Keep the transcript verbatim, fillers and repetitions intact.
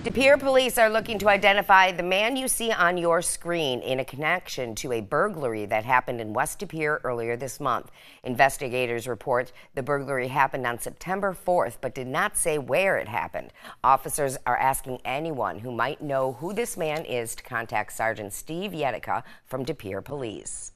De Pere police are looking to identify the man you see on your screen in a connection to a burglary that happened in West De Pere earlier this month. Investigators report the burglary happened on September fourth, but did not say where it happened. Officers are asking anyone who might know who this man is to contact Sergeant Steve Yedica from De Pere Police.